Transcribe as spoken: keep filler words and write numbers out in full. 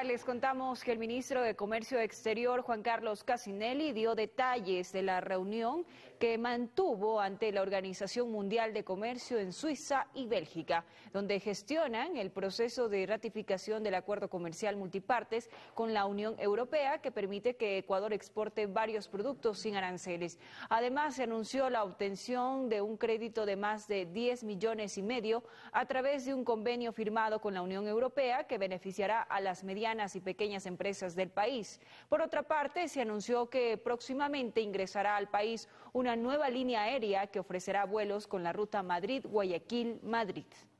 Hola, les contamos que el ministro de Comercio Exterior, Juan Carlos Cassinelli, dio detalles de la reunión que mantuvo ante la Organización Mundial de Comercio en Suiza y Bélgica, donde gestionan el proceso de ratificación del acuerdo comercial multipartes con la Unión Europea que permite que Ecuador exporte varios productos sin aranceles. Además, se anunció la obtención de un crédito de más de diez millones y medio a través de un convenio firmado con la Unión Europea que beneficiará a las medianas y pequeñas empresas del país. Por otra parte, se anunció que próximamente ingresará al país una nueva línea aérea que ofrecerá vuelos con la ruta Madrid-Guayaquil-Madrid.